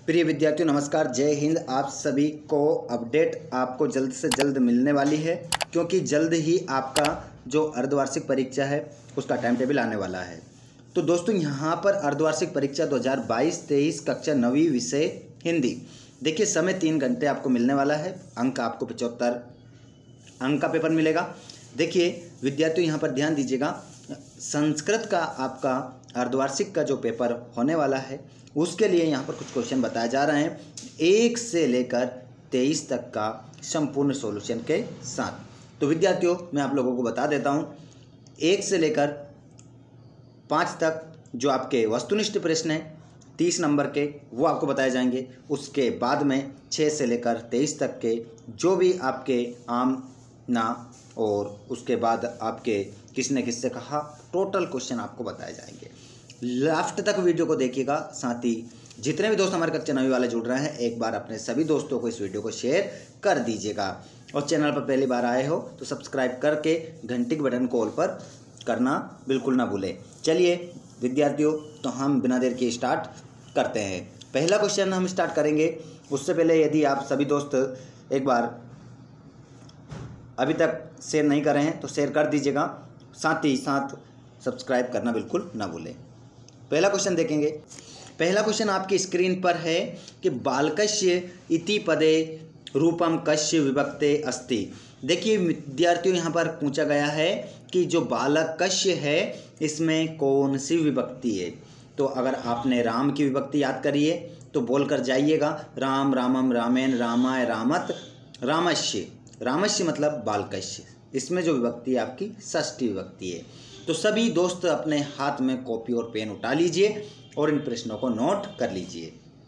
प्रिय विद्यार्थियों नमस्कार, जय हिंद। आप सभी को अपडेट आपको जल्द से जल्द मिलने वाली है, क्योंकि जल्द ही आपका जो अर्धवार्षिक परीक्षा है उसका टाइम टेबल आने वाला है। तो दोस्तों यहाँ पर अर्धवार्षिक परीक्षा 2022-23 कक्षा 9वीं विषय हिंदी, देखिए समय 3 घंटे आपको मिलने वाला है। अंक आपको 75 अंक का पेपर मिलेगा। देखिए विद्यार्थियों यहाँ पर ध्यान दीजिएगा, संस्कृत का आपका अर्धवार्षिक का जो पेपर होने वाला है उसके लिए यहाँ पर कुछ क्वेश्चन बताए जा रहे हैं 1 से लेकर 23 तक का संपूर्ण सॉल्यूशन के साथ। तो विद्यार्थियों मैं आप लोगों को बता देता हूँ 1 से लेकर 5 तक जो आपके वस्तुनिष्ठ प्रश्न हैं 30 नंबर के वो आपको बताए जाएंगे। उसके बाद में 6 से लेकर 23 तक के जो भी आपके आम ना और उसके बाद आपके किसने किससे कहा टोटल क्वेश्चन आपको बताए जाएंगे। लास्ट तक वीडियो को देखिएगा। साथ ही जितने भी दोस्त हमारे कक्षा 9वीं वाले जुड़ रहे हैं एक बार अपने सभी दोस्तों को इस वीडियो को शेयर कर दीजिएगा, और चैनल पर पहली बार आए हो तो सब्सक्राइब करके घंटी के बटन को ऑल पर करना बिल्कुल ना भूलें। चलिए विद्यार्थियों तो हम बिना देर के स्टार्ट करते हैं। पहला क्वेश्चन हम स्टार्ट करेंगे। उससे पहले यदि आप सभी दोस्त एक बार अभी तक शेयर नहीं कर रहे हैं तो शेयर कर दीजिएगा, साथ ही साथ सब्सक्राइब करना बिल्कुल ना भूलें। पहला क्वेश्चन देखेंगे। पहला क्वेश्चन आपकी स्क्रीन पर है कि बालकस्य इति पदे रूपम कस्य विभक्ते अस्ति। देखिए विद्यार्थियों यहाँ पर पूछा गया है कि जो बालकस्य है इसमें कौन सी विभक्ति है। तो अगर आपने राम की विभक्ति याद करी है तो बोल कर जाइएगा राम, रामम, रामेन, रामाय, रामत, रामस्य। रामस्य मतलब बालकस्य, इसमें जो विभक्ति है आपकी षष्ठी विभक्ति है। तो सभी दोस्त अपने हाथ में कॉपी और पेन उठा लीजिए और इन प्रश्नों को नोट कर लीजिए।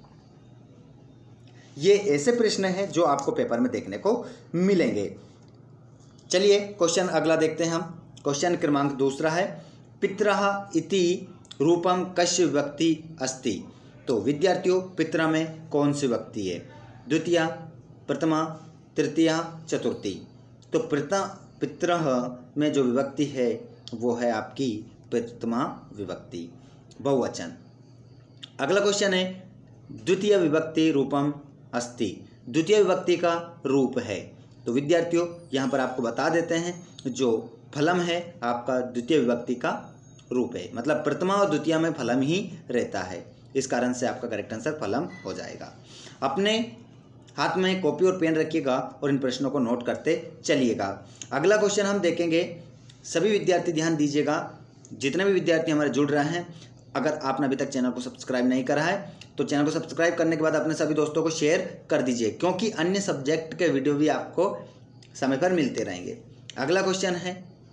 ये ऐसे प्रश्न हैं जो आपको पेपर में देखने को मिलेंगे। चलिए क्वेश्चन अगला देखते हैं हम। क्वेश्चन क्रमांक दूसरा है पितरः इति रूपम कस्य विभक्ति अस्ति। तो विद्यार्थियों पितरः में कौन सी विभक्ति है? द्वितीया, प्रथमा, तृतीया, चतुर्थी। तो पितरः में जो विभक्ति है वो है आपकी प्रथमा विभक्ति, बहुवचन। अगला क्वेश्चन है द्वितीय विभक्ति रूपम अस्ति। द्वितीय विभक्ति का रूप है। तो विद्यार्थियों यहाँ पर आपको बता देते हैं जो फलम है आपका द्वितीय विभक्ति का रूप है, मतलब प्रथमा और द्वितीय में फलम ही रहता है। इस कारण से आपका करेक्ट आंसर फलम हो जाएगा। अपने हाथ में कॉपी और पेन रखिएगा और इन प्रश्नों को नोट करते चलिएगा। अगला क्वेश्चन हम देखेंगे। सभी विद्यार्थी ध्यान दीजिएगा, जितने भी विद्यार्थी हमारे जुड़ रहे हैं, अगर आपने अभी तक चैनल को सब्सक्राइब नहीं करा है तो चैनल को सब्सक्राइब करने के बाद अपने सभी दोस्तों को शेयर कर दीजिए, क्योंकि अन्य सब्जेक्ट के वीडियो भी आपको समय पर मिलते रहेंगे। अगला क्वेश्चन है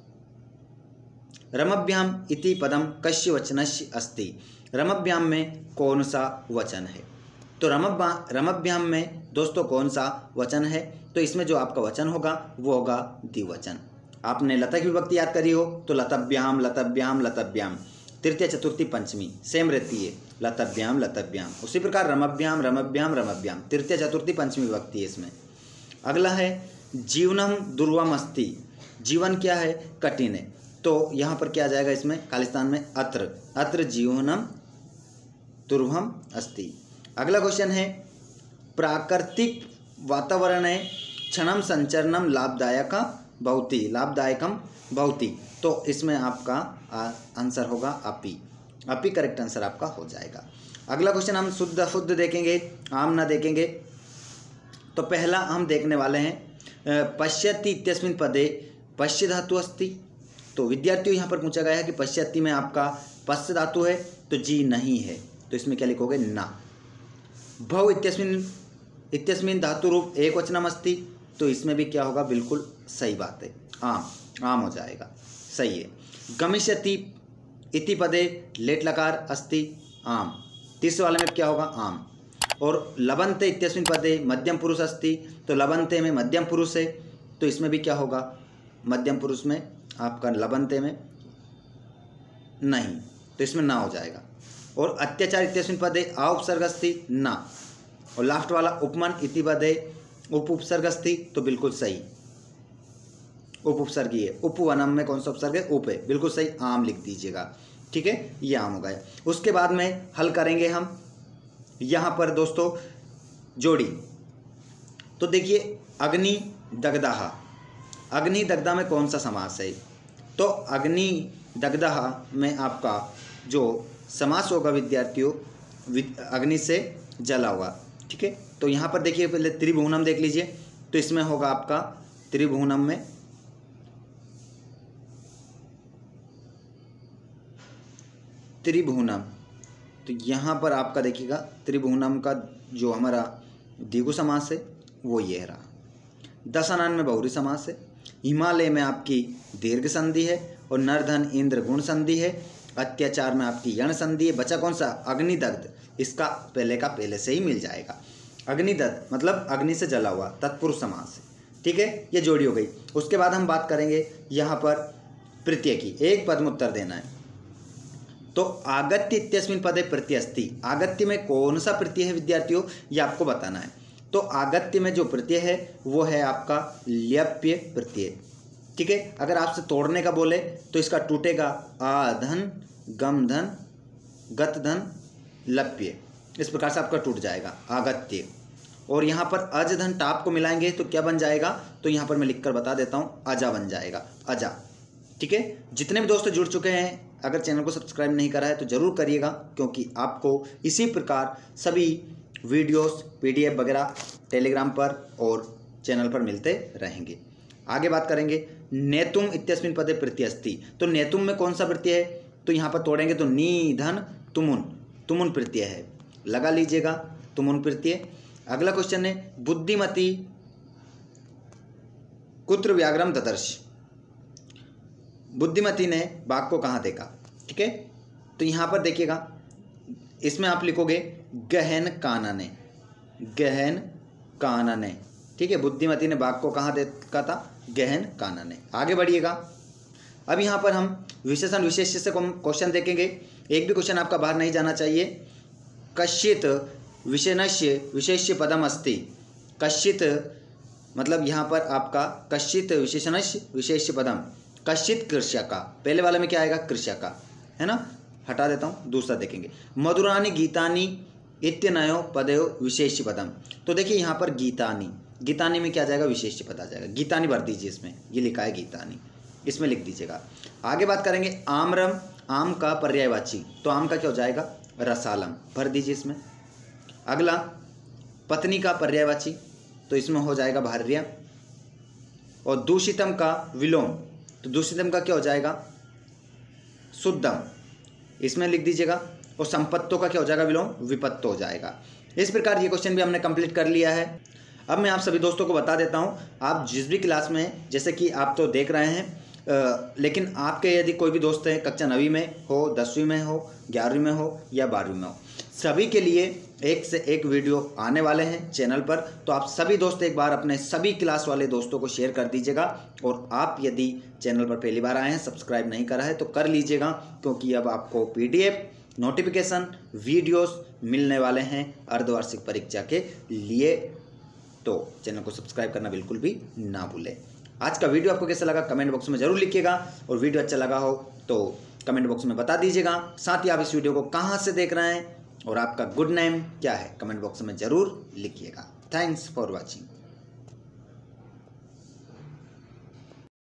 रमभ्याम इति पदम कस्य वचनस्य अस्ति। रमभ्याम में कौन सा वचन है? तो रमभ्याम में दोस्तों कौन सा वचन है? तो इसमें जो आपका वचन होगा वो होगा द्विवचन। आपने लता की विभक्ति याद करी हो तो लतभ्याम, लतभ्याम, लतभ्याम। तृतीय, चतुर्थी, पंचमी सेम रहती है, लतभ्याम, लतभ्याम। उसी प्रकार रमभ्याम, रमभ्याम, रमभ्याम। तृतीय, चतुर्थी, पंचमी विभक्ति है इसमें। अगला है जीवनम दुर्वम अस्ति। जीवन क्या है? कठिन है। तो यहाँ पर क्या आ जाएगा इसमें खालिस्तान में अत्र। अत्र जीवनम दुर्वम अस्ति। अगला क्वेश्चन है प्राकृतिक वातावरणे क्षणम संचरणम लाभदायक भवति। लाभदायकम भवति। तो इसमें आपका आंसर होगा अपि। अपि करेक्ट आंसर आपका हो जाएगा। अगला क्वेश्चन हम शुद्ध अशुद्ध देखेंगे, आम ना देखेंगे। तो पहला हम देखने वाले हैं पश्यति इत्यस्मिन् पदे पश्य धातु अस्ति। तो विद्यार्थियों यहाँ पर पूछा गया है कि पश्यति में आपका पश्य धातु है तो जी नहीं है, तो इसमें क्या लिखोगे? ना। भव इत्यस्मिन् धातु रूप एक वचनम अस्ति। तो इसमें भी क्या होगा? बिल्कुल सही बात है, आम। आम हो जाएगा, सही है। गमिष्यति इति पदे लेट लकार अस्ति। आम। तीसरे वाले में क्या होगा? आम। और लबन्ते इत्यस्मिन् पदे मध्यम पुरुष अस्ति। तो लबन्ते में मध्यम पुरुष है, तो इसमें भी क्या होगा? मध्यम पुरुष में आपका लबन्ते में नहीं, तो इसमें ना हो जाएगा। और अत्याचार इत्यस्मिन् पदे आ उपसर्ग अस्ति। ना। और लास्ट वाला उपमन इति पदे उप उपसर्ग अस्ति। तो बिल्कुल सही, उप उपसर्गी है। उपवनम में कौन सा उपसर्ग है? उप है, बिल्कुल सही। आम लिख दीजिएगा, ठीक है, ये आम हो गया। उसके बाद में हल करेंगे हम यहाँ पर दोस्तों जोड़ी, तो देखिए अग्नि दग्धः, अग्नि दग्धा में कौन सा समास है? तो अग्नि दग्धः में आपका जो समास होगा विद्यार्थियों, अग्नि से जला हुआ। ठीक है, तो यहाँ पर देखिए पहले त्रिभुवनम देख लीजिए, तो इसमें होगा आपका त्रिभुवनम में त्रिभुवनम, तो यहाँ पर आपका देखिएगा त्रिभुवनम का जो हमारा द्विगु समास है वो ये रहा। दशानन में बहुरी समास है। हिमालय में आपकी दीर्घ संधि है और नरधन इंद्र गुण संधि है। अत्याचार में आपकी यण संधि है। बचा कौन सा? अग्निदग्ध, इसका पहले का पहले से ही मिल जाएगा। अग्निदग्ध मतलब अग्नि से जला हुआ, तत्पुरुष समास है। ठीक है, ये जोड़ी हो गई। उसके बाद हम बात करेंगे यहाँ पर प्रत्यय की। एक पद में उत्तर देना है। तो आगत्य इत्यस्मिन् पदे प्रत्यय अस्ति, आगत्य में कौन सा प्रत्यय है विद्यार्थियों, ये आपको बताना है। तो आगत्य में जो प्रत्यय है वो है आपका ल्यप्य प्रत्यय। ठीक है, अगर आपसे तोड़ने का बोले तो इसका टूटेगा आधन गम धन गत धन लप्य, इस प्रकार से आपका टूट जाएगा आगत्य। और यहाँ पर अज धन टाप को मिलाएंगे तो क्या बन जाएगा? तो यहाँ पर मैं लिखकर बता देता हूँ, अजा बन जाएगा, अजा। ठीक है, जितने भी दोस्त जुड़ चुके हैं, अगर चैनल को सब्सक्राइब नहीं करा है तो ज़रूर करिएगा, क्योंकि आपको इसी प्रकार सभी वीडियोस PDF वगैरह टेलीग्राम पर और चैनल पर मिलते रहेंगे। आगे बात करेंगे नेतुम इत्यस्मिन् पदे प्रत्यय अस्ति। तो नेतुम में कौन सा प्रत्यय है? तो यहाँ पर तोड़ेंगे तो नी धन तुमुन, तुमुन प्रत्यय है, लगा लीजिएगा तुमुन प्रत्यय। अगला क्वेश्चन है बुद्धिमती कुत्र व्याघ्रम ददर्श, बुद्धिमती ने बाघ को कहाँ देखा? ठीक है, तो यहाँ पर देखिएगा, इसमें आप लिखोगे गहन कानने, गहन कानने। ठीक है, बुद्धिमती ने बाघ को कहाँ देखा था? गहन कानने। आगे बढ़िएगा। अब यहाँ पर हम विशेषण विशेष्य से क्वेश्चन देखेंगे। एक भी क्वेश्चन आपका बाहर नहीं जाना चाहिए। कश्चित विशेषण्य विशेष्य पदम अस्ति, कश्चित मतलब यहाँ पर आपका कश्चित विशेषण्य विशेष्य पदम, कश्चित कृष्यका, पहले वाले में क्या आएगा? कृष्यका, है ना, हटा देता हूँ, दूसरा देखेंगे। मधुरानी गीतानी इत्यनयो पदयो विशेष्य पदम। तो देखिए यहाँ पर गीतानी, गीतानी में क्या जाएगा? विशेष्य पद आ जाएगा। गीतानी भर दीजिए, इसमें ये लिखा है गीतानी, इसमें लिख दीजिएगा। आगे बात करेंगे आम्रम, आम का पर्यायवाची, तो आम का क्या हो जाएगा? रसालम, भर दीजिए इसमें। अगला पत्नी का पर्यायवाची, तो इसमें हो जाएगा भार्या। और दूषितम का विलोम, तो दूषितम का क्या हो जाएगा? शुद्धम, इसमें लिख दीजिएगा। और संपत्तों का क्या हो जाएगा? विलोम, विपत्तो हो जाएगा। इस प्रकार ये क्वेश्चन भी हमने कंप्लीट कर लिया है। अब मैं आप सभी दोस्तों को बता देता हूँ, आप जिस भी क्लास में, जैसे कि आप तो देख रहे हैं, लेकिन आपके यदि कोई भी दोस्त है कक्षा 9वीं में हो, 10वीं में हो, 11वीं में हो या 12वीं में हो, सभी के लिए एक से एक वीडियो आने वाले हैं चैनल पर। तो आप सभी दोस्त एक बार अपने सभी क्लास वाले दोस्तों को शेयर कर दीजिएगा। और आप यदि चैनल पर पहली बार आए हैं, सब्सक्राइब नहीं करा है तो कर लीजिएगा, क्योंकि अब आपको PDF नोटिफिकेशन वीडियोस मिलने वाले हैं अर्धवार्षिक परीक्षा के लिए। तो चैनल को सब्सक्राइब करना बिल्कुल भी ना भूलें। आज का वीडियो आपको कैसा लगा कमेंट बॉक्स में ज़रूर लिखिएगा, और वीडियो अच्छा लगा हो तो कमेंट बॉक्स में बता दीजिएगा। साथ ही आप इस वीडियो को कहाँ से देख रहे हैं और आपका गुड नेम क्या है, कमेंट बॉक्स में ज़रूर लिखिएगा। Thanks for watching.